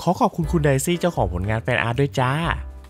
ขอขอบคุณไดซี่เจ้าของผลงานแฟนอาร์ตด้วยจ้า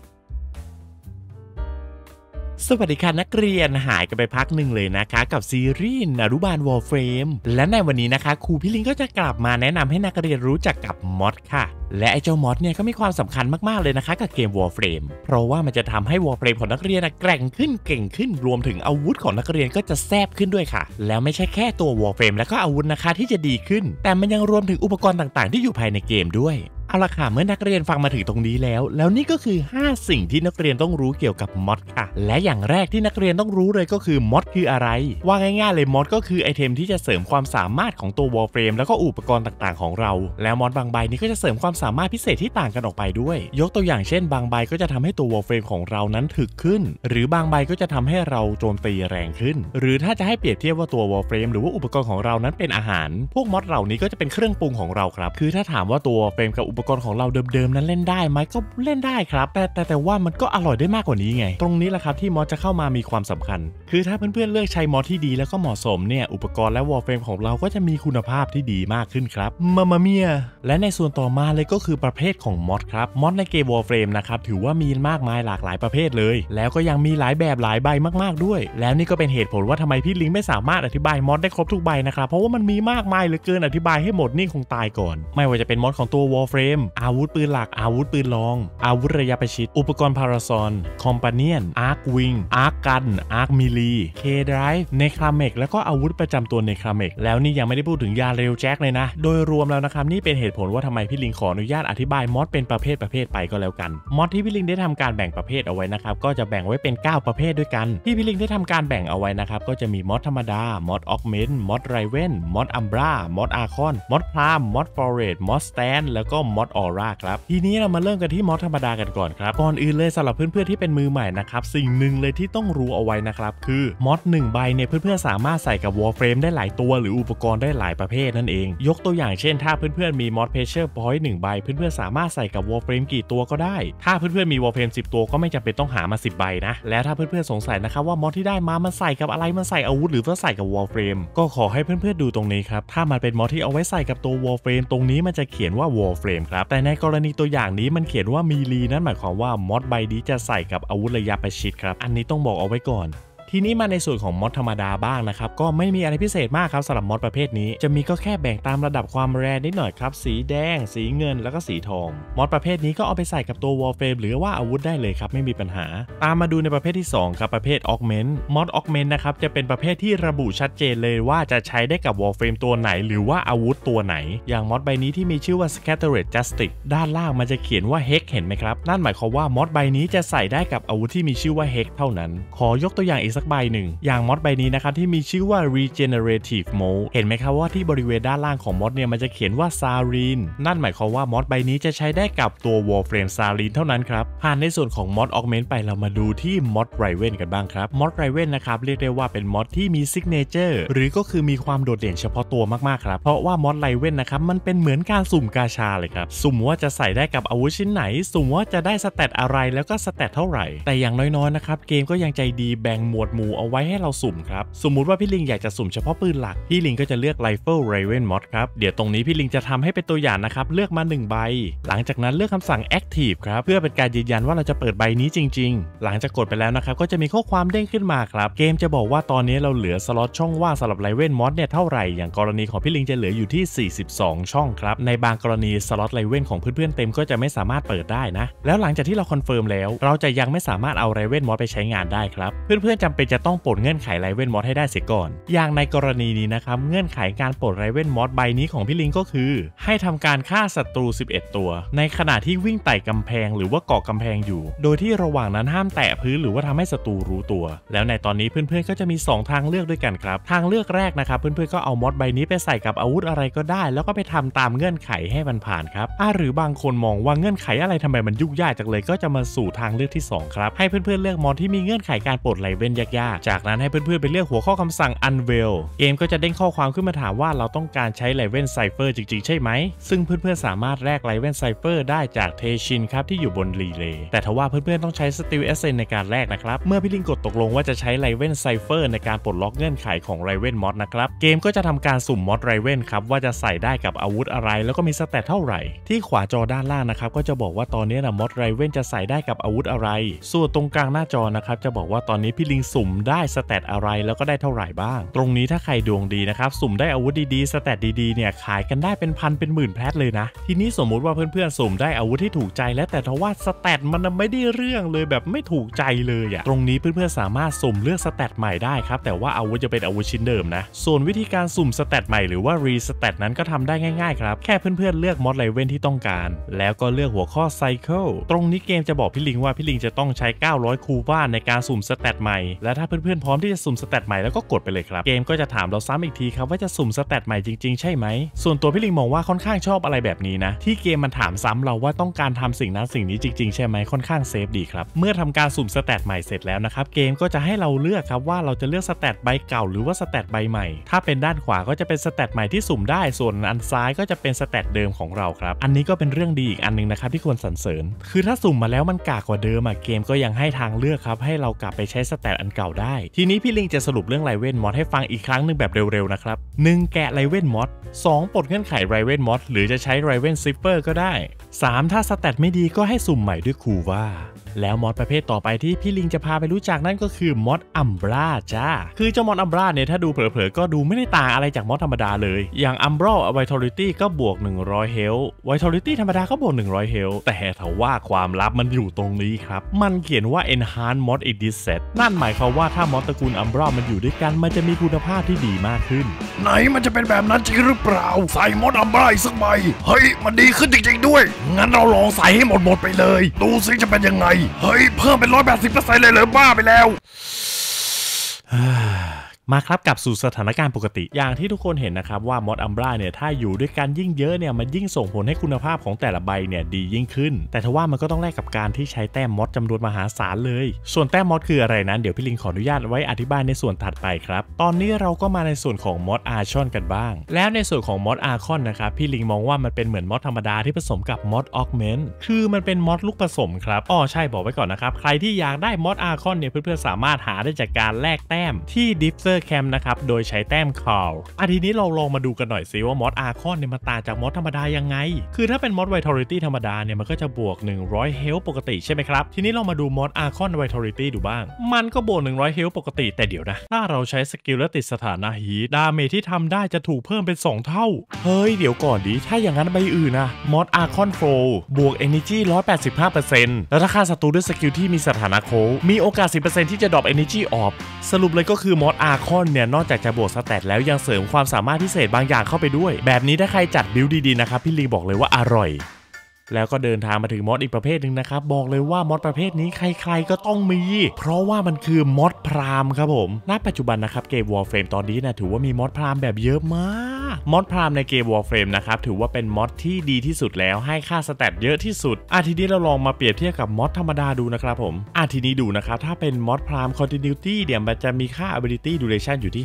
สวัสดีค่ะนักเรียนหายกันไปพักหนึ่งเลยนะคะกับซีรีส์อนุบาลวอลเฟรมและในวันนี้นะคะครูพี่ลิงก็จะกลับมาแนะนำให้นักเรียนรู้จักกับมอดค่ะและไอ้เจ้ามอดเนี่ยก็มีความสำคัญมากๆเลยนะคะกับเกมวอลเฟรมเพราะว่ามันจะทำให้วอลเฟรมของนักเรียนแกร่งขึ้นเก่งขึ้นรวมถึงอาวุธของนักเรียนก็จะแซ่บขึ้นด้วยค่ะแล้วไม่ใช่แค่ตัววอลเฟรมและก็อาวุธนะคะที่จะดีขึ้นแต่มันยังรวมถึงอุปกรณ์ต่างๆที่อยู่ภายในเกมด้วยเอาล่ะค่ะเมื่อนักเรียนฟังมาถึงตรงนี้แล้วนี่ก็คือ5สิ่งที่นักเรียนต้องรู้เกี่ยวกับมอดค่ะและอย่างแรกที่นักเรียนต้องรู้เลยก็คือมอดคืออะไรว่าง่ายๆเลยมอดก็คือไอเทมที่จะเสริมความสามารถของตัววอลเฟรมแล้วก็อุปกรณ์ต่างๆของเราแล้วมอดบางใบนี้ก็จะเสริมความสามารถพิเศษที่ต่างกันออกไปด้วยยกตัวอย่างเช่นบางใบก็จะทำให้ตัววอลเฟรมของเรานั้นถึกขึ้นหรือบางใบก็จะทำให้เราโจมตีแรงขึ้นหรือถ้าจะให้เปรียบเทียบว่าตัววอลเฟรมหรือว่าอุปกรณ์ของเรานั้นเป็นอาหารพวกมอดเหล่านี้ก็จะเป็นเครื่องปรุงของเราครับคือถ้าถามว่าตัววอลเฟรมกับอุปกรณ์ของเราเดิมนั้นเล่นได้ไหมก็เล่นได้ครับแต่ว่ามันก็อร่อยได้มากกว่านี้ไงตรงนี้แหละครับที่มอดจะเข้ามามีความสำคัญคือถ้าเพื่อนๆเลือกใช้มอดที่ดีแล้วก็เหมาะสมเนี่ยอุปกรณ์และวอลเฟรมของเราก็จะมีคุณภาพที่ดีมากขึ้นครับมาเมียและในส่วนต่อมาเลยก็คือประเภทของมอดครับมอดในเกมวอลเฟรมนะครับถือว่ามีมากมายหลากหลายประเภทเลยแล้วก็ยังมีหลายแบบหลายใบมากๆด้วยแล้วนี่ก็เป็นเหตุผลว่าทำไมพี่ลิงไม่สามารถอธิบายมอดได้ครบทุกใบนะครับเพราะว่ามันมีมากมายเหลือเกินอธิบายให้หมดนี่คงตายก่อนไม่ว่าจะเป็นมอดของตัววอลเฟรมอาวุธปืนหลักอาวุธปืนลองอาวุธระยะประชิดอุปกรณ์พาราซอนคอมพาเนียนอาร์ควิงอาร์คกันอาร์คมิลีเคไดรฟ์เนคราเมกแล้วก็อาวุธประจำตัวเนคราเมกแล้วนี่ยังไม่ได้พูดถึงยาเรลแจ็คเลยนะโดยรวมแล้วนะครับนี่เป็นเหตุผลว่าทำไมพี่ลิงขออนุญาตอธิบายมอดเป็นประเภทไปก็แล้วกันมอดที่พี่ลิงได้ทำการแบ่งประเภทเอาไว้นะครับก็จะแบ่งไว้เป็น9ประเภทด้วยกันที่พี่ลิงได้ทำการแบ่งเอาไว้นะครับก็จะมีมอดธรรมดามอดออกเมนต์มอดไรเวนมอดอัมบรามอดอาร์คอนมอดพรามมอดฟอเรสมอดสแตนแล้วก็มอดออร่าครับทีนี้เรามาเริ่มกันที่มอดธรรมดากันก่อนครับก่อนอื่นเลยสำหรับเพื่อนๆที่เป็นมือใหม่นะครับสิ่งหนึ่งเลยที่ต้องรู้เอาไว้นะครับคือมอด1ใบเนี่ยเพื่อนๆสามารถใส่กับวอลเฟรมได้หลายตัวหรืออุปกรณ์ได้หลายประเภทนั่นเองยกตัวอย่างเช่นถ้าเพื่อนๆมีมอดเพชเชอร์พอยต์1ใบเพื่อนๆสามารถใส่กับวอลเฟรมกี่ตัวก็ได้ถ้าเพื่อนๆมีวอลเฟรม10ตัวก็ไม่จำเป็นต้องหามา10ใบนะแล้วถ้าเพื่อนๆสงสัยนะครับว่ามอดที่ได้มามันใส่กับอะไรมันใส่อาวุธหรือว่าใส่กับวอลเฟรมก็ขอให้เพื่อนๆดูตรงนี้ครับถ้ามันเป็นมอดที่เอาไว้ใส่กับตัววอลเฟรมตรงนี้มันจะเขียนว่าวอลเฟรมครับแต่ในกรณีตัวอย่างนี้มันเขียนว่ามีลีนั่นหมายความว่ามอดใบนี้จะใส่กับอาวุธระยะประชิดครับอันนี้ต้องบอกเอาไว้ก่อนทีนี้มาในส่วนของมอดธรรมดาบ้างนะครับก็ไม่มีอะไรพิเศษมากครับสำหรับมอดประเภทนี้จะมีก็แค่แบ่งตามระดับความแรนิดหน่อยครับสีแดงสีเงินแล้วก็สีทองมอดประเภทนี้ก็เอาไปใส่กับตัววอลเฟรมหรือว่าอาวุธได้เลยครับไม่มีปัญหาตามมาดูในประเภทที่2ครับประเภทออกเมนต์มอดออกเมนต์นะครับจะเป็นประเภทที่ระบุชัดเจนเลยว่าจะใช้ได้กับวอลเฟรมตัวไหนหรือว่าอาวุธตัวไหนอย่างมอดใบนี้ที่มีชื่อว่า Scattered Justice ด้านล่างมันจะเขียนว่า Hex เห็นไหมครับนั่นหมายความว่ามอดใบนี้จะใส่ได้กับอาวุธที่มีชื่อว่า Hex เท่านั้นขอยกตัวอย่างอีกสักใบหนึ่งมอดใบนี้นะครับที่มีชื่อว่า Regenerative Mode เห็นไหมครับว่าที่บริเวณด้านล่างของมอดเนี่ยมันจะเขียนว่า Sarin นั่นหมายความว่ามอดใบนี้จะใช้ได้กับตัว Warframe Sarin เท่านั้นครับผ่านในส่วนของมอด Augment ไปเรามาดูที่มอด Raven กันบ้างครับมอด Raven นะครับเรียกได้ว่าเป็นมอดที่มี Signature หรือก็คือมีความโดดเด่นเฉพาะตัวมากๆครับเพราะว่ามอด Raven นะครับมันเป็นเหมือนการสุ่มกาชาเลยครับสุ่มว่าจะใส่ได้กับอาวุธชิ้นไหนสุ่มว่าจะได้สเตตอะไรแล้วก็สเตตเท่าไหร่แต่อย่างน้อยๆนะครับเกมก็ยังใจดีแบ่งหมวดหมู่เอาไว้ให้เราสุ่มครับสมมุติว่าพี่ลิงอยากจะสุ่มเฉพาะปืนหลักพี่ลิงก็จะเลือก Rifle Raven Mod ครับเดี๋ยวตรงนี้พี่ลิงจะทำให้เป็นตัวอย่างนะครับเลือกมา1ใบหลังจากนั้นเลือกคำสั่ง Active ครับเพื่อเป็นการยืนยันว่าเราจะเปิดใบนี้จริงๆหลังจากกดไปแล้วนะครับก็จะมีข้อความเด้งขึ้นมาครับเกมจะบอกว่าตอนนี้เราเหลือสล็อตช่องว่างสำหรับ Raven Mod เนี่ยเท่าไหร่อย่างกรณีของพี่ลิงจะเหลืออยู่ที่42ช่องครับในบางกรณีสล็อต Raven ของเพื่อนๆเต็มก็จะไม่สามารถเปิดได้นะแล้วหลังจากที่เราคอนเฟิร์มแล้วเราจะยังไม่สามารถเอา Raven Mod ไปใช้งานได้ครับเพื่อนๆจำเป็นจะต้องปลดเงื่อนไข Raven Mod ให้ได้เสียก่อนอย่างในกรณีนี้นะครับเงื่อนไขการปลด Raven Mod ใบนี้ของพี่ลิงก็คือให้ทำการฆ่าศัตรู11ตัวในขณะที่วิ่งไต่กำแพงหรือว่าเกาะกำแพงอยู่โดยที่ระหว่างนั้นห้ามแตะพื้นหรือว่าทำให้ศัตรูรู้ตัวแล้วในตอนนี้เพื่อนๆก็จะมี2ทางเลือกด้วยกันครับทางเลือกแรกนะครับเพื่อนๆก็เอามอดใบนี้ไปใส่กับอาวุธอะไรก็ได้แล้วก็ไปทำตามเงื่อนไขให้มันผ่านครับหรือบางคนมองว่าเงื่อนไขอะไรทำไมมันยุ่งยากจังเลยก็จะมาสู่ทางเลือกที่2ครับให้เพื่อนๆเลือกมอดที่มีเงื่อนไขการปลด Raven ยากๆจากนั้นให้เพื่อนๆไปเลือกหัวข้อคำสั่ง unveil เกมก็จะเด้งข้อความขึ้นมาถามว่าเราต้องการใช้ Raven Cipher จริงๆใช่ไหมซึ่งเพื่อนๆสามารถแลก Raven Cipher ได้จากเทชินครับที่อยู่บนรีเลย์แต่ทว่าเพื่อนๆต้องใช้ Steel Essence ในการแลกนะครับเมื่อพี่ลิงกดตกลงว่าจะใช้ Raven Cipher ในการปลดล็อกเงื่อนไขของ Raven Mod นะครับเกมก็จะทำการสุ่ม Mod Raven ครับว่าจะใส่ได้กับอาวุธอะไรแล้วก็มีสเตตเท่าไหร่ที่ขวาจอด้านล่างนะครับก็จะบอกว่าตอนนี้นะ Mod Raven จะใส่ได้กับอาวุธอะไรส่วนตรงกลางหน้าจอนะครับจะบอกว่าตอนนี้พี่ลิงสุ่มได้สเตตอะไรแล้วก็ได้เท่าไหร่บ้างตรงนี้ถ้าใครดวงดีนะครับสุ่มได้อาวุธดีๆสเตตดีๆเนี่ยขายกันได้เป็นพันเป็นหมื่นแพทเลยนะทีนี้สมมุติว่าเพื่อนๆสุ่มได้อาวุธที่ถูกใจและแต่ทว่าสเตตมันไม่ได้เรื่องเลยแบบไม่ถูกใจเลยอะตรงนี้เพื่อนๆสามารถสุ่มเลือกสเตตใหม่ได้ครับแต่ว่าอาวุธจะเป็นอาวุธชิ้นเดิมนะส่วนวิธีการสุ่มสเตตใหม่หรือว่ารีสเตตนั้นก็ทำได้ง่ายๆครับแค่เพื่อนๆเลือกมอดไลเวนที่ต้องการแล้วก็เลือกหัวข้อไซเคิลตรงนี้เกมจะบอกพี่ลิงว่าพี่ลิงจะต้องใช้900คูบ้านในการสุ่มสเตตใหม่และถ้าเพื่อนๆพร้อมที่จะสุ่มสเตตใหม่แล้วก็กดไปเลยครับเกมก็จะถามเราซ้ำอีกทีครับว่าจะสุ่มสเตตใหม่จริงๆใช่ไหมส่วนตัวพี่ลิงมองว่าค่อนข้างชอบอะไรแบบนี้นะที่เกมมันถามซ้ำเราว่าต้องการทำสิ่งนั้นสิ่งนี้จริงๆใช่ไหมค่อนข้างเซฟดีครับเมื่อทำการสุ่มสเตตใหม่เสร็จแล้วนะครับเกมก็จะให้เราเลือกครับว่าเราจะเลือกสเตตใบเก่าหรือว่าสเตตใบใหม่ถ้าเป็นด้านขวาก็จะเป็นสเตตใหม่ที่สุ่มได้ส่วนอันซ้ายก็จะเป็นสเตตเดิมของเราครับอันนี้ก็เป็นเรื่องดีอีกอันนึงนะครับที่ควรสรรเสริญคือถ้าสุ่มมาแล้วมันกากกว่าเดิมเกมก็ยังให้ทางเลือกครับให้เรากลับไปใช้สเตตอันเก่าได้ทีนี้พี่ลิงจะสรุปเรื่องไรเวนมอดให้ฟังอีกครั้งนึงแบบเร็วๆนะครับ1แกะไรเวนมอด2ปลดเงื่อนไขไรเวนมอดหรือจะใช้ไรเวนซิปเปอร์ก็ได้3ถ้าสเตตไม่ดีก็ให้สุ่มใหม่ด้วยคูว่าแล้วมอดประเภทต่อไปที่พี่ลิงจะพาไปรู้จักนั่นก็คือมอดอัมบราจ้าคือเจ้ามอดอัมบราเนี่ยถ้าดูเผลอๆก็ดูไม่ได้ต่างอะไรจากมอดธรรมดาเลยอย่างอัมบราไวทอริตี้ก็บวก100เฮลไวทอริตี้ธรรมดาก็บวก100เฮลแต่ถ้าว่าความลับมันอยู่ตรงนี้ครับมันเขียนว่า Enhance Mod Edit Set นั่นหมายความว่าถ้ามอดตระกูลอัมบรามันอยู่ด้วยกันมันจะมีคุณภาพที่ดีมากขึ้นไหนมันจะเป็นแบบนั้นจริงหรือเปล่าใส่มอดอัมบราอีกสักใบเฮ้ยมันดีขึ้นจริงๆด้วยงั้นเราลองใส่ให้หมดไปเลยดูสิจะเป็นยังไงเฮ้ยเพิ่มเป็น180%เลยเหรอบ้าไปแล้วมาครับกลับสู่สถานการณ์ปกติอย่างที่ทุกคนเห็นนะครับว่ามอดอัมบราเนี่ยถ้าอยู่ด้วยกันยิ่งเยอะเนี่ยมันยิ่งส่งผลให้คุณภาพของแต่ละใบเนี่ยดียิ่งขึ้นแต่ทว่ามันก็ต้องแลกกับการที่ใช้แต้มมอดจำนวนมหาศาลเลยส่วนแต้มมอดคืออะไรนั้นเดี๋ยวพี่ลิงขออนุญาตไว้อธิบายในส่วนถัดไปครับตอนนี้เราก็มาในส่วนของมอดอาร์ชอนกันบ้างแล้วในส่วนของมอดอาร์คอนนะครับพี่ลิงมองว่ามันเป็นเหมือนมอดธรรมดาที่ผสมกับมอดออกเมนต์คือมันเป็นมอดลูกผสมครับใช่บอกไว้ก่อนนะครับใครที่อยากได้มอดอาร์คอนเนี่ยเพื่อนๆสามารถหาได้จากการแลกแต้มที่ดิฟเซอร์แคมป์นะครับโดยใช้แต้มคอลทีนี้เราลองมาดูกันหน่อยสิว่ามอดอาร์คอนเนี่ยมันต่างจากมอดธรรมดายังไงคือถ้าเป็นมอดไวทอริตี้ธรรมดาเนี่ยมันก็จะบวก100เฮลปกติใช่ไหมครับทีนี้เรามาดูมอดอาร์คอนไวทอริตี้ดูบ้างมันก็บวก100เฮลปกติแต่เดี๋ยวนะถ้าเราใช้สกิลและติดสถานะฮีทดาเมจที่ทำได้จะถูกเพิ่มเป็น2เท่าเฮ้ยเดี๋ยวก่อนดิถ้าอย่างนั้นใบอื่นนะมอดอาร์คอนโฟล์บวก Energy 185% แล้วถ้าฆ่าศัตรูด้วยสกิลที่มีสถานะโค้มีโอกาส 10% ที่จะดรอป Energy ออกสรุปเลยก็คือมอดอาร์คอนเนี่ยนอกจากจะบวกสแตทแล้วยังเสริมความสามารถพิเศษบางอย่างเข้าไปด้วยแบบนี้ถ้าใครจัดบิลด์ดีๆนะครับพี่ลีบอกเลยว่าอร่อยแล้วก็เดินทางมาถึงมอดอีกประเภทหนึ่งนะครับบอกเลยว่ามอดประเภทนี้ใครๆก็ต้องมีเพราะว่ามันคือมอดพรามครับผมณปัจจุบันนะครับเกม Warframe ตอนนี้นะถือว่ามีมอดพรามแบบเยอะมากมอดพรามในเกม Warframe นะครับถือว่าเป็นมอดที่ดีที่สุดแล้วให้ค่าสแตทเยอะที่สุดทีนี้เราลองมาเปรียบเทียบกับมอดธรรมดาดูนะครับผมทีนี้ดูนะครับถ้าเป็นมอดพราม Continuity เดี๋ยวมันจะมีค่า Ability Duration อยู่ที่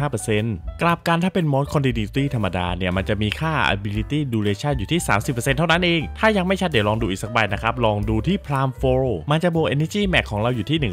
55% กลับกันถ้าเป็นมอด Continuity ธรรมดาเนี่ยมันจะมีค่า Ability Duration อยู่ที่ 30% เท่านั้นเองถ้ายังไม่ชัดเดี๋ยวลองดูอีกสักใบนะครับลองดูที่พรามโฟร์มันจะบวก Energy Max ของเราอยู่ที่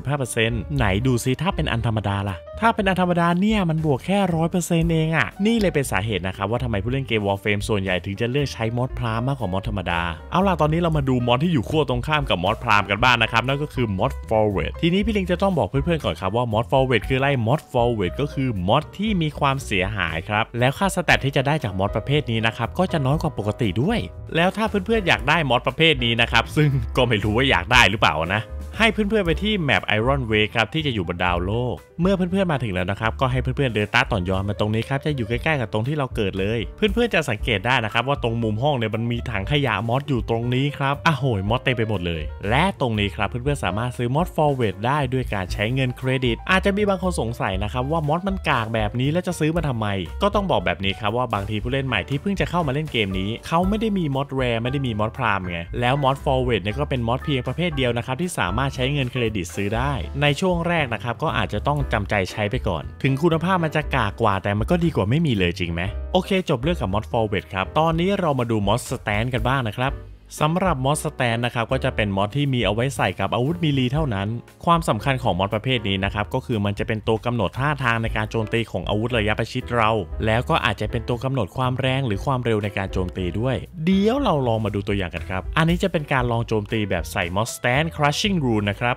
185% ไหนดูซิถ้าเป็นอันธรรมดาล่ะถ้าเป็นอันธรรมดาเนี่ยมันบวกแค่ 100% เองนี่เลยเป็นสาเหตุนะครับว่าทำไมผู้เล่นเกม Warframe ส่วนใหญ่ถึงจะเลือกใช้มอดพรามมากกว่ามอดธรรมดาเอาล่ะตอนนี้เรามาดูมอดที่อยู่ขั้วตรงข้ามกับมอดพรามกันบ้างนะครับนั่นก็คือมอด Forward ทีนี้พี่ลิงจะต้องบอกเพื่อนๆก่อนครับว่ามอด Forward คืออะไรมอด Forward ก็คือมอดที่มีความเสียหายครับแล้วค่าสแตทที่จะได้จากมอดประเภทนี้นะครับก็จะน้อยกว่าปกติด้วยแล้วถ้าเพื่อนๆอยากได้มอดประเภทนี้นะครับซึ่งก็ไม่รู้ว่าอยากได้หรือเปล่านะให้เพื่อนๆไปที่แมป Iron Way ครับที่จะอยู่บนดาวโลกเมื่อเพื่อนๆมาถึงแล้วนะครับก็ให้เพื่อนๆเดินตาต่อนย้อนมาตรงนี้ครับจะอยู่ใกล้ๆกับตรงที่เราเกิดเลยเพื่อนๆจะสังเกตได้นะครับว่าตรงมุมห้องเนี่ยมันมีถังขยะมอดอยู่ตรงนี้ครับโหยมอดเต็มไปหมดเลยและตรงนี้ครับเพื่อนๆสามารถซื้อมอด Forward ได้ด้วยการใช้เงินเครดิตอาจจะมีบางคนสงสัยนะครับว่ามอดมันกากแบบนี้แล้วจะซื้อมาทำไมก็ต้องบอกแบบนี้ครับว่าบางทีผู้เล่นใหม่ที่เพิ่งจะเข้ามาเล่นเกมนี้เขาไม่ได้มีมอดแรร์ไม่ได้มีมอดพรามไงแล้วมอด Forward เนี่ยก็เป็นมอดเพียงประเภทเดียวนะครับที่สามารถารถใช้เงินเครดิตซื้อได้ในช่วงแรกนะครับก็อาจจะต้องจำใจใช้ไปก่อนถึงคุณภาพมันจะกากกว่าแต่มันก็ดีกว่าไม่มีเลยจริงไหมโอเคจบเรื่องกับมอด Forward ครับตอนนี้เรามาดูมอด Stand กันบ้างนะครับสำหรับมอดสแตนนะครับก็จะเป็นมอดที่มีเอาไว้ใส่กับอาวุธมีลีเท่านั้นความสำคัญของมอดประเภทนี้นะครับก็คือมันจะเป็นตัวกำหนดท่าทางในการโจมตีของอาวุธระยะประชิดเราแล้วก็อาจจะเป็นตัวกำหนดความแรงหรือความเร็วในการโจมตีด้วยเดี๋ยวเราลองมาดูตัวอย่างกันครับอันนี้จะเป็นการลองโจมตีแบบใส่มอดสแตน Crushing Rune นะครับ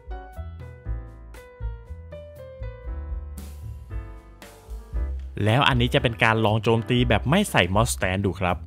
แล้วอันนี้จะเป็นการลองโจมตีแบบไม่ใส่มอดสแตนดูครับ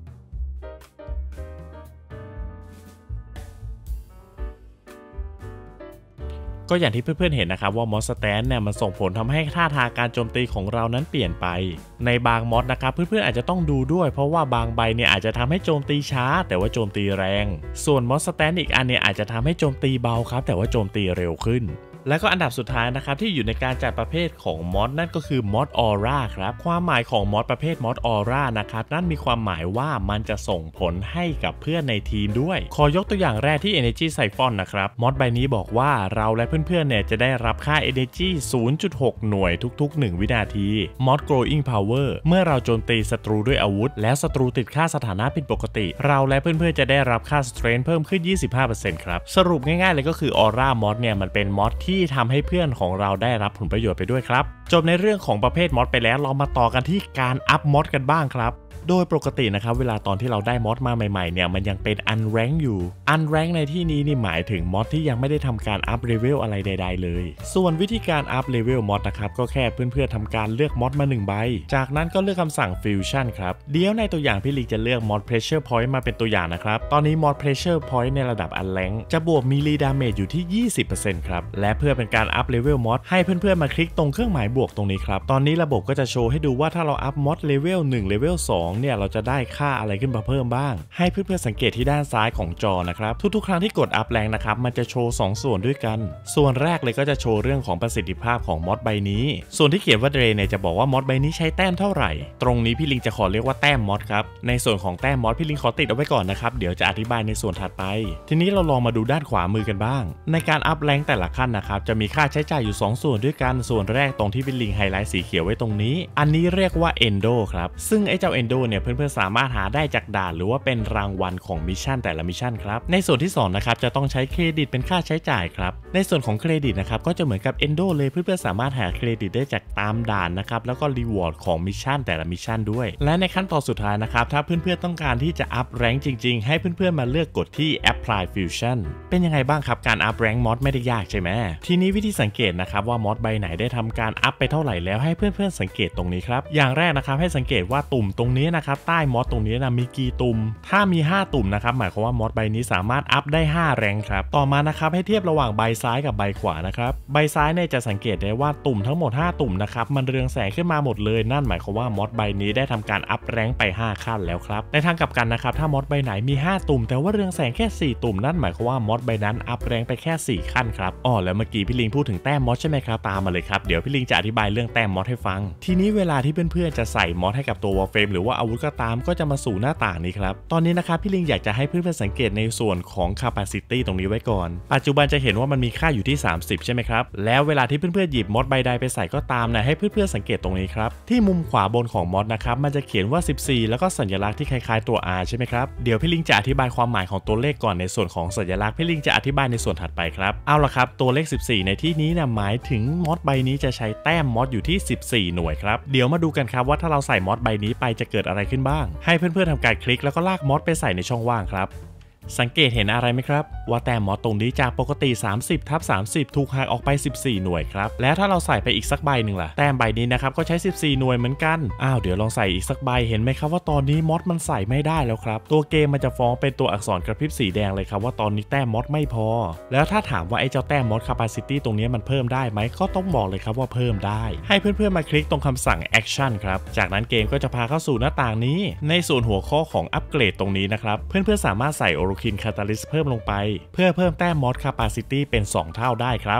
ก็อย่างที่เพื่อนๆเห็นนะครับว่ามอดสแตนเนี่ยมันส่งผลทำให้ท่าทางการโจมตีของเรานั้นเปลี่ยนไปในบางมอดนะครับเพื่อนๆอาจจะต้องดูด้วยเพราะว่าบางใบเนี่ยอาจจะทำให้โจมตีช้าแต่ว่าโจมตีแรงส่วนมอดสแตนอีกอันเนี่ยอาจจะทำให้โจมตีเบาครับแต่ว่าโจมตีเร็วขึ้นแล้วก็อันดับสุดท้ายนะครับที่อยู่ในการจัดประเภทของมอดนั่นก็คือมอดออร่าครับความหมายของมอดประเภทมอดออร่านะครับนั่นมีความหมายว่ามันจะส่งผลให้กับเพื่อนในทีมด้วยขอยกตัวอย่างแรกที่ Energy Siphon นะครับมอดใบนี้บอกว่าเราและเพื่อนๆเนี่ยจะได้รับค่า Energy 0.6 หน่วยทุกๆ1วินาทีมอด Growing Power เมื่อเราโจมตีศัตรูด้วยอาวุธแล้วศัตรูติดค่าสถานะผิดปกติเราและเพื่อนๆจะได้รับค่า Strength เพิ่มขึ้น 25% ครับสรุปง่ายๆเลยก็คือออร่ามอดเนี่ยมันเป็นมอดที่ทำให้เพื่อนของเราได้รับผลประโยชน์ไปด้วยครับจบในเรื่องของประเภทมอดไปแล้วเรามาต่อกันที่การอัพมอดกันบ้างครับโดยปกตินะครับเวลาตอนที่เราได้มอดมาใหม่ๆเนี่ยมันยังเป็นอันแรงอยู่อันแรงในที่นี้นี่หมายถึงมอดที่ยังไม่ได้ทำการอัพเลเวลอะไรใดๆเลยส่วนวิธีการอัพเลเวลมอดนะครับก็แค่เพื่อนๆทำการเลือกมอดมา1ใบจากนั้นก็เลือกคำสั่ง Fusion ครับเดี๋ยวในตัวอย่างพี่ลีจะเลือกมอด Pressure Point มาเป็นตัวอย่างนะครับตอนนี้มอด Pressure Point ในระดับอันแรงจะบวกมีลีดาเมจอยู่ที่ 20% ครับและเพื่อเป็นการอัพเลเวลมอดให้เพื่อนๆมาคลิกตรงเครื่องหมายบวกตรงนี้ครับตอนนี้ระบบก็จะโชว์ให้ดูว่าถ้าเราอัพมอดเลเวล1เลเวล2เนี่ยเราจะได้ค่าอะไรขึ้นมาเพิ่มบ้างให้เพื่อนๆสังเกตที่ด้านซ้ายของจอนะครับทุกๆครั้งที่กดอัพแรงนะครับมันจะโชว์2ส่วนด้วยกันส่วนแรกเลยก็จะโชว์เรื่องของประสิทธิภาพของมอดใบนี้ส่วนที่เขียนว่าเดรเนี่ยจะบอกว่ามอดใบนี้ใช้แต้มเท่าไหร่ตรงนี้พี่ลิงจะขอเรียกว่าแต้มมอดครับในส่วนของแต้มมอดพี่ลิงขอติดเอาไว้ก่อนนะครับเดี๋ยวจะอธิบายในส่วนถัดไปทีนี้เราลองมาดูด้านขวามือกันบ้างในการอัพแรงแต่ละขั้นนะครับจะมีค่าใช้จ่ายอยู่2ส่วนด้วยกันส่วนแรกตรงที่พี่ลิงไฮไลท์สีเขียวไว้ตรงนี้อันนี้เรียกว่า Endo ครับซึ่งไอ้เจ้า Endo เนี่ยเพื่อนๆสามารถหาได้จากด่านหรือว่าเป็นรางวัลของมิชชั่นแต่ละมิชชั่นครับในส่วนที่2นะครับจะต้องใช้เครดิตเป็นค่าใช้จ่ายครับในส่วนของเครดิตนะครับก็จะเหมือนกับ Endo เลยเพื่อนๆสามารถหาเครดิตได้จากตามด่านนะครับแล้วก็รีวอร์ดของมิชชั่นแต่ละมิชชั่นด้วยและในขั้นตอนสุดท้ายนะครับถ้าเพื่อนๆต้องการที่จะอัพแรงจริงๆให้เพื่อนๆมาเลือกกดที่ Apply Fusion เป็นยังไงบ้างครับการอัพแรงมอดไม่ได้ยากใช่ไหมทีนี้วิธีสังเกตนะครับว่ามอดใบไหนได้ทำการอัพไปเท่าไหร่แล้วให้เพื่อนๆสังเกตตรงนี้ครับอย่างแรกนะครับให้สังเกตว่าตุ่มตรงนี้นะครับใต้มอดตรงนี้นะมีกี่ตุ่มถ้ามี5ตุ่มนะครับหมายความว่ามอดใบนี้สามารถอัพได้5แรงครับต่อมานะครับให้เทียบระหว่างใบซ้ายกับใบขวานะครับใบซ้ายเนี่ยจะสังเกตได้ว่าตุ่มทั้งหมด5ตุ่มนะครับมันเรืองแสงขึ้นมาหมดเลยนั่นหมายความว่ามอดใบนี้ได้ทำการอัพแรงไป5ขั้นแล้วครับในทางกลับกันนะครับถ้ามอดใบไหนมี5ตุ่มแต่ว่าเรืองแสงแค่4ตุ่มนั่นหมายความว่ามอดใบนั้นอัพแรงไปแค่4ขั้นครับแล้วเมื่อกี้พี่ลิงพูดถึงแต้มมอดใช่ไหมครับตามมาเลยครับเดี๋ยวพี่ลิงจะอธิบายเรื่องแต้มมอดให้ฟังทีนี้เวลาที่เพื่อนๆจะใส่มอดให้กับตัววอลเฟรมหรือว่าอาวุธก็ตามก็จะมาสู่หน้าต่างนี้ครับตอนนี้นะครับพี่ลิงอยากจะให้เพื่อนๆสังเกตในส่วนของ capacity ตรงนี้ไว้ก่อนปัจจุบันจะเห็นว่ามันมีค่าอยู่ที่30ใช่ไหมครับแล้วเวลาที่เพื่อนๆหยิบมอดใบใดไปใส่ก็ตามนะให้เพื่อนๆสังเกตตรงนี้ครับที่มุมขวาบนของมอดนะครับมันจะเขียนว่า14แล้วก็สัญลักษณ์ที่คล้ายๆตัว R ใช่ไหมครับเดี๋ยวพี่ลิงจะอธิบายความหมายของตัวเลขก่อนในส่วนของสัญลักษณ์พี่ลิงจะอธิบายในส่วนถัดไปครับเอาล่ะครับตัวเลข14ในที่นี้นะหมายถึงมอดใบนี้จะใช้แต้มมอดอยู่ที่14หน่วยครับเดี๋ยวมาดูกันครับว่าถ้าเราใส่มอดใบนี้ไปจะเกิดอะไรขึ้นบ้างให้เพื่อนๆทำการคลิกแล้วก็ลากมอดไปใส่ในช่องว่างครับสังเกตเห็นอะไรไหมครับว่าแต้มมอดตรงนี้จากปกติ30/30ถูกหักออกไป14หน่วยครับแล้วถ้าเราใส่ไปอีกสักใบหนึ่งล่ะแต้มใบนี้นะครับก็ใช้14หน่วยเหมือนกันเดี๋ยวลองใส่อีกสักใบเห็นไหมครับว่าตอนนี้มอดมันใส่ไม่ได้แล้วครับตัวเกมมันจะฟ้องเป็นตัวอักษรกระพริบสีแดงเลยครับว่าตอนนี้แต้มมอดไม่พอแล้วถ้าถามว่าไอ้เจ้าแต้มมอด capacity ตรงนี้มันเพิ่มได้ไหมก็ต้องบอกเลยครับว่าเพิ่มได้ให้เพื่อนๆมาคลิกตรงคำสั่ง action ครับจากนั้นเกมก็จะพาเข้าสู่หน้าต่างนี้ในส่วนหัวข้อของอัปเกรดตรงนี้นะครับเพื่อนๆสามารถใส่ Orokin Catalyst เพิ่มลงไปเพื่อเพิ่มแต้มมอด Capacity เป็น2เท่าได้ครับ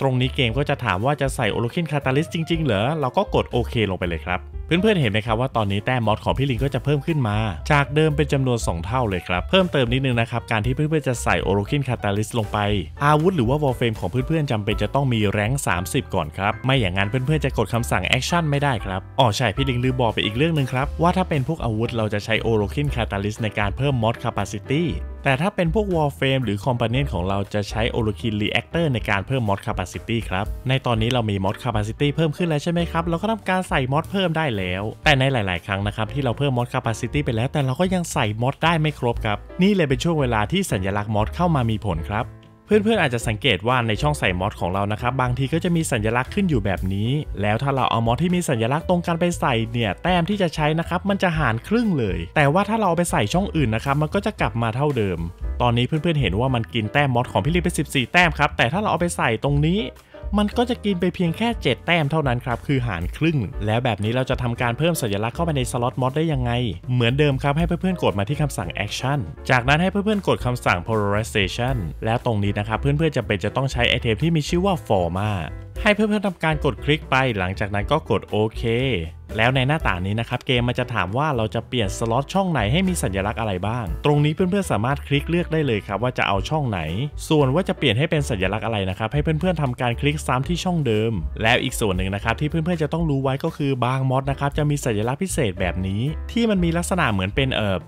ตรงนี้เกมก็จะถามว่าจะใส่ Orokin Catalyst จริงๆเหรอเราก็กดโอเคลงไปเลยครับเพื่อนๆเห็นไหมครับว่าตอนนี้แต้มมอดของพี่ลิงก็จะเพิ่มขึ้นมาจากเดิมเป็นจำนวน2เท่าเลยครับเพิ่มเติมนิดนึงนะครับการที่เพื่อนๆจะใส่ Orokin Catalyst ลงไปอาวุธหรือว่า Warframe ของเพื่อนๆจำเป็นจะต้องมีแรงค์30ก่อนครับไม่อย่างนั้นเพื่อนๆจะกดคำสั่ง Action ไม่ได้ครับใช่พี่ลิงลืมบอกไปอีกเรื่องนึงครับว่าถ้าเป็นพวกอาวุธเราจะใช้ Orokin Catalyst ในการเพิ่ม Mod Capacity แต่ถ้าเป็นพวก Warframe หรือ Component ของเราจะใช้ Orokin Reactor ในการเพิ่ม Mod Capacity ครับในตอนนี้เรามี Mod Capacity เพิ่มขึ้นแล้วใช่ไหมครับเราก็ทำการใส่ Mod เพิ่มได้แล้วแต่ในหลายๆครั้งนะครับที่เราเพิ่ม Mod Capacity ไปแล้วแต่เราก็ยังใส่ Mod ได้ไม่ครบครับนี่เลยเป็นช่วงเวลาที่สัญลักษณ์ Mod เข้ามามีผลครับเพื่อนๆอาจจะสังเกตว่าในช่องใส่มอดของเรานะครับบางทีก็จะมีสัญลักษณ์ขึ้นอยู่แบบนี้แล้วถ้าเราเอามอดที่มีสัญลักษณ์ตรงกันไปใส่เนี่ยแต้มที่จะใช้นะครับมันจะหารครึ่งเลยแต่ว่าถ้าเราเอาไปใส่ช่องอื่นนะครับมันก็จะกลับมาเท่าเดิมตอนนี้เพื่อนๆเห็นว่ามันกินแต้มมอดของพี่ลิงไป14แต้มครับแต่ถ้าเราเอาไปใส่ตรงนี้มันก็จะกินไปเพียงแค่7แต้มเท่านั้นครับคือหารครึ่งแล้วแบบนี้เราจะทำการเพิ่มสัญลักษณ์เข้าไปในสล็อตมอดได้ยังไงเหมือนเดิมครับให้เพื่อนๆกดมาที่คำสั่ง Action จากนั้นให้เพื่อนๆกดคำสั่ง Polarization แล้วตรงนี้นะครับเพื่อนๆจะต้องใช้ไอเทมที่มีชื่อว่า Forma ให้เพื่อนๆทำการกดคลิกไปหลังจากนั้นก็กดโอเคแล้วในหน้าต่างนี้นะครับเกมมันจะถามว่าเราจะเปลี่ยนสล็อตช่องไหนให้มีสัญลักษณ์อะไรบ้างตรงนี้เพื่อนๆสามารถคลิกเลือกได้เลยครับว่าจะเอาช่องไหนส่วนว่าจะเปลี่ยนให้เป็นสัญลักษณ์อะไรนะครับให้เพื่อนๆทำการคลิกซ้ำที่ช่องเดิมแล้วอีกส่วนหนึ่งนะครับที่เพื่อนๆจะต้องรู้ไว้ก็คือบางมอดนะครับจะมีสัญลักษณ์พิเศษแบบนี้ที่มันมีลักษณะเหมือนเป็น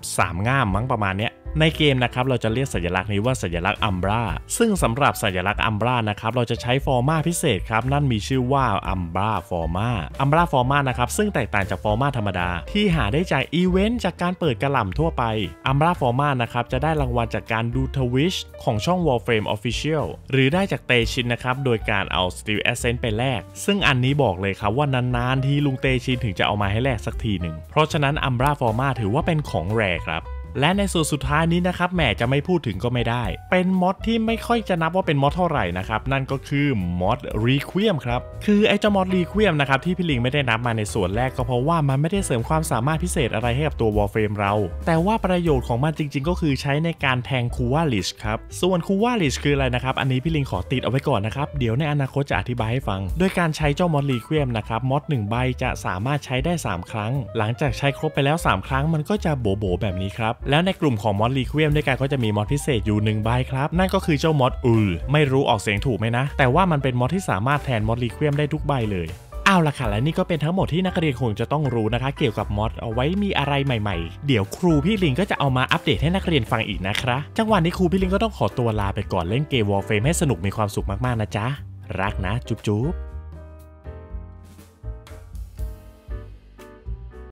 3 ง่ามมั้งประมาณเนี้ยในเกมนะครับเราจะเรียกสัญลักษณ์นี้ว่าสัญลักษณ์อัมบราซึ่งสำหรับสัญลักษณ์อัมบรานะครับเราจะใช้ฟอร์มาพิเศษครับนั่นมีชื่อว่าอัมบราฟอร์มานะครับซึ่งแตกต่างจากฟอร์มาธรรมดาที่หาได้จากอีเวนต์จากการเปิดกระหล่ำทั่วไปอัมบราฟอร์มานะครับจะได้รางวัลจากการดูทวิชของช่อง Warframe Official หรือได้จากเตชินนะครับโดยการเอา Steel Ascent ไปแลกซึ่งอันนี้บอกเลยครับว่านานๆที่ลุงเตชินถึงจะเอามาให้แลกสักทีหนึ่งเพราะฉะนั้นอัมบราฟอร์มาถือว่าเป็นของแรร์ครับและในส่วนสุดท้ายนี้นะครับแหมจะไม่พูดถึงก็ไม่ได้เป็นมอดที่ไม่ค่อยจะนับว่าเป็นมอดเท่าไหร่นะครับนั่นก็คือมอดรีควียมครับคือไอ้เจ้ามอดรีควียมนะครับที่พี่ลิงไม่ได้นับมาในส่วนแรกก็เพราะว่ามันไม่ได้เสริมความสามารถพิเศษอะไรให้กับตัว Warframe เราแต่ว่าประโยชน์ของมันจริงๆก็คือใช้ในการแทงคูวาลิชครับส่วนคูวาลิชคืออะไรนะครับอันนี้พี่ลิงขอติดเอาไว้ก่อนนะครับเดี๋ยวในอนาคตจะอธิบายให้ฟังโดยการใช้เจ้ามอดรีควียมนะครับมอด1ใบจะสามารถใช้ได้3ครั้งหลังจากใช้ครบไปแล้ว3ครั้งมันก็จะโบแบบนี้ครับแล้วในกลุ่มของมอดรีควียมด้วยกันก็จะมีมอดพิเศษอยู่1ใบครับนั่นก็คือเจ้ามอดไม่รู้ออกเสียงถูกไหมนะแต่ว่ามันเป็นมอดที่สามารถแทนมอดรีควียมได้ทุกใบเลยเอาล่ะค่ะและนี่ก็เป็นทั้งหมดที่นักเรียนคงจะต้องรู้นะคะเกี่ยวกับมอดเอาไว้มีอะไรใหม่ๆเดี๋ยวครูพี่ลิงก็จะเอามาอัปเดตให้นักเรียนฟังอีกนะครับจังหวะนี้ครูพี่ลิงก็ต้องขอตัวลาไปก่อนเล่นเกม Warframe ให้สนุกมีความสุขมากๆนะจ๊ะรักนะจุ๊บ